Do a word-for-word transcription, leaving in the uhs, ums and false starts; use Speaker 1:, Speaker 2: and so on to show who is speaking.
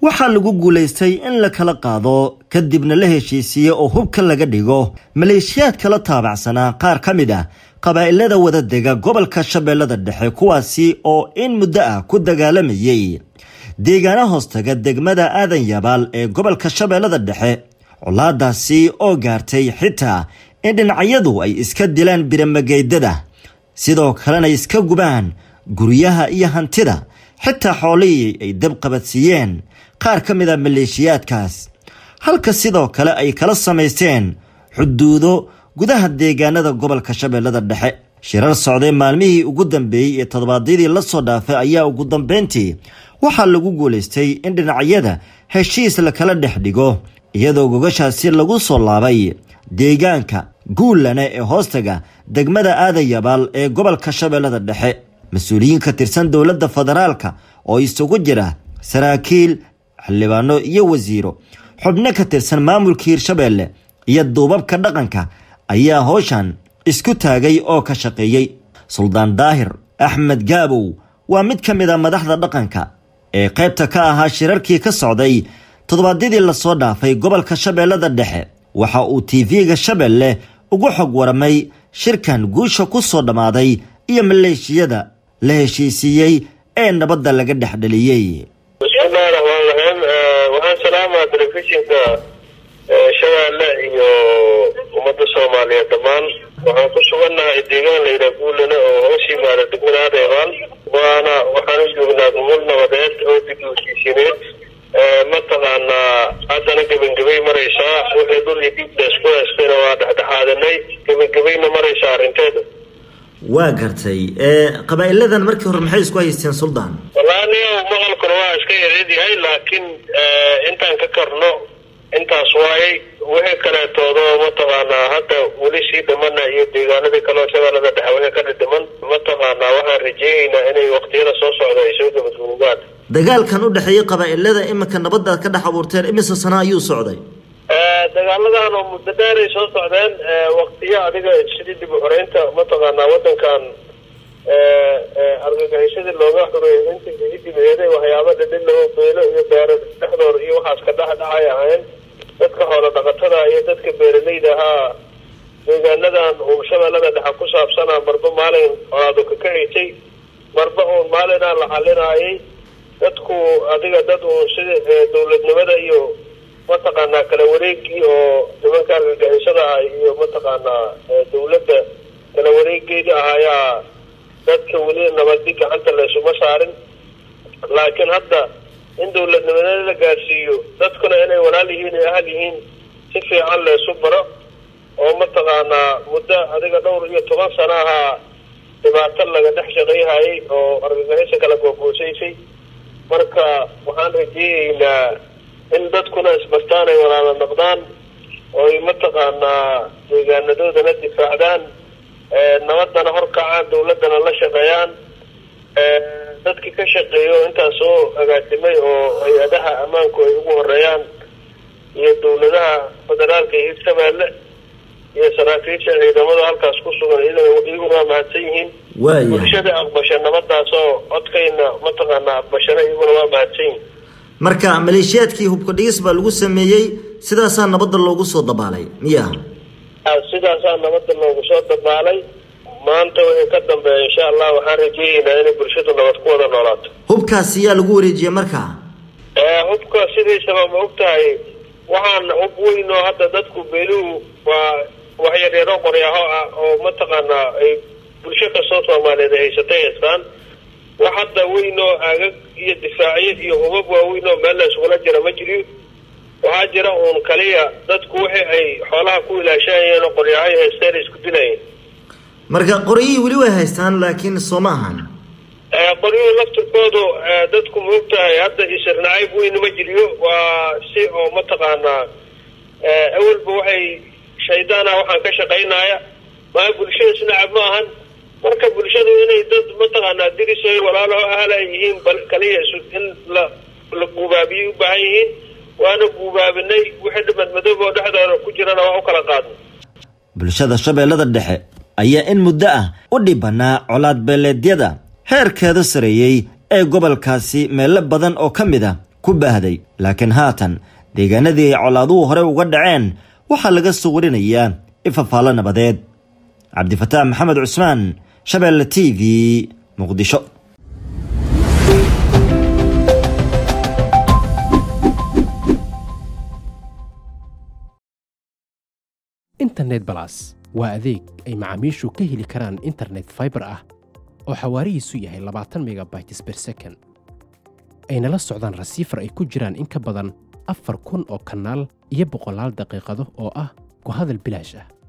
Speaker 1: waxaa lagu guuleystay in la kala qaado kadibna la heshiisiyo oo hubka laga dhigo maleeshiyaad kala taabacsanaa qaar ka mid ah qabaa'ilada wada dega gobolka Shabeellada Dhexe kuwaasi oo in muddo ah ku dagaalamayay deegaana hoostaga degmada Aadan Yabaal ee gobolka Shabeellada Dhexe colaadaasi oo gaartay xitaa in dhinacyadu ay iska dilaan biramageydada sidoo kalena iska gubaan guryaha iyo hantida xitaa xoolihii ay dab qabadsiiyeen qaar ka mid ah maleeshiyaadkaas halka sidoo kale ay kala sameysteen xuduudo gudaha deegaanada gobolka Shabeellada Dhexe shirar socday maalmihii ugu dambeeyay ee toddobaadii la soo dhaafay ayaa ugu dambeyntii waxaa lagu guuleystay in dhinacyada heshiis la kala dhex dhigo iyadoo gogashaasi lagu soo laabay deegaanka guulana ee hoostaga degmada Aadan Yabaal ee gobolka Shabeellada Dhexe mas'uuliyiin ka tirsan dawladda federaalka oo isugu jira saraakiil xildhibaano iyo wasiiro xubno ka tirsan maamulka Hirshabeelle iyo duubabka dhaqanka ayaa howshan isku taagay oo ka shaqeeyay Suldaan Daahir Axmed Gaabow waa mid ka mid ah madaxda dhaqanka ee qaybta ka ahaa shirarkii ka socday toddobaadii la soo dhaafay gobolka Shabeellada Dhexe waxa uu T V-ga Shabeelle ugu xog waramay shirkan guusha ku soo dhamaaday iyo maleeshiyada la heshiisiyay ee nabadda laga dhaxdhaliyay
Speaker 2: salaama telefishinka Shabeelle iyo ummadda Soomaaliyeed dhamaan waxaan ku suganahay deegaan la yiraahdo Guulana oo hoos yimaada degmada Aadan Yabaal waana waxaan joognaa gobol nabadeed oo dib u heshiisineed mataqaana haddana gabagabay maraysaa wixii dul iyo dib isku haystayna waa dhexdhexaadanay gabagabayna maraysaa arrinteeda
Speaker 1: waa gartay ee qabaailadan markii hore maxay isku haysteen Suldaan
Speaker 2: walaani maqalku waa iska yahay laakiin intaan ka karno intaas waayay wixii kale toodo mataqaana hadda wali si dhamana iyo deegaanada kale Shabeellada Dhexe wixii ka dhiman mataqaana waxaan rajaynaynaa inay waqtiyada soo socdo ay soo gabagaboobaan
Speaker 1: dagaalkan u dhaxeeyay qabaa'ilada imika nabadda ka dhex abuurteen imisa sano ayuu socday
Speaker 2: ee dagaaladan oo muddo dheer ay soo socdeen waqtiyo adiga sidii dib u xoreynta mataqaana wadankan ee argagixisada looga xoreeyay intii dibeeday waxyaabo dhadhan loo beelo iyo beero dhexdoor iyo waxaas ka dhaxdhacay ahayn dadka xoolo dhaqatada iyo dadka beeraleyda ah deegaanadan oo Shabeellada Dhexe ku saabsan marba maalin colaado ka kaxeeyay marba oo maalin la xalinaayay dadku adiga dad oo sida dawladnimada iyo mataqaana kala wareegii oo nimanka argagixisada iyo mataqaana dawladda kala wareegeeda ayaa dadka wali nabadii gacanta la isuma saarin laakiin hadda in dawladnimada la gaarsiiyo dadkuna inay walaal yihiin ay ahal yihiin si fiican la isu baro oo mataqaana muddo adiga dhowr iyo toban sano ah dhibaato laga dhex shaqeeyay oo argagixisada kala googoosay marka waxaan rajaynaynaa in dadkuna isbartaan ay walaal noqdaan oo ay mataqaana deegaanadooda la difaacdaan nabadana horkacaan dawladana la shaqeeyaan dadka ka shaqeeyo intaas oo agaasimay oo hay'adaha ammaanku ay ugu horeeyaan iyo dawladaha federaalka iyo Shabeelle iyo saraakiisha ciidamada halkaas ku sugan iyaguna waa mahadsan yihiin bulshada aqbasha nabadaas oo codkayna mataqaana aqbashana iyaguna waa mahadsan yihiin
Speaker 1: marka maleeshiyaadkii hubka dhigis baa lagu sameeyay sidaas nabadda loogu soo dabaalay miyaa
Speaker 2: sidaas nabadda loogu soo dabaalay maanta wixii ka dambeeya insha Allah waxaan rajaynaynaa in bulshadu nabad ku wada noolaato
Speaker 1: hubkaasi yaa lagu wareejiyay markaa
Speaker 2: ee hubka sidiisa ma ogtahay waxaan hub weyn oo hadda dadku beeluhu waa wax yar yar oo qoryaho ah oo mataqaana ay bulshada Soomaaliyeed haysatay heestaan wax hadda weyn oo aagag iyo difaaciye iyo hubab waaweyn oo meel la isku jira ma jiro waxaa jira uun kaliya dadku wixii ay xoolaha ku ilaashayeen oo qoryaha haystaan isku dilayeen
Speaker 1: marka qoryihi wali way haystaan laakiin Soomahan
Speaker 2: ee qoryihi laftirkoodu dadku moogtahay hadda isirnaayb weyn ma jiro waa si oo mataqaana ee awalba waxay shaydaana waxaan ka shaqeynaya ma bulshada snacab ma ahan marka bulshadu inay dad mataqaana dirisay walaalo ahla yihiin bal kaliya in la la gubaabiyo baahiin waana gubaabinay wixii dhibad madoobo dhaxdooda ku jirana waa u kala qaadnay
Speaker 1: bulshada Shabeellada Dhexe ayaa in muddo ah u dhibanaa colaad beeleedyada heerkeeda sareeyay ee gobolkaasi meel badan oo kamid ah ku baahday laakiin haatan deegaanadii ay colaaduhu hore uga dhaceen waxaa laga soo warinayaa ifafaalo nabadeed. cabdifataax maxamed cusmaan, Shabeelle T V, Muqdisho.
Speaker 3: internet plus waa adeeg ay macaamiishu ka heli karaan internet fiber ah oo xawaarihiisu yahay labaatan megabytes per second. ayna la socdaan rasiifar ay ku jiraan in ka badan afar kun oo kanaal iyo boqolaal daqiiqado oo ah ku hadal bilaash ah.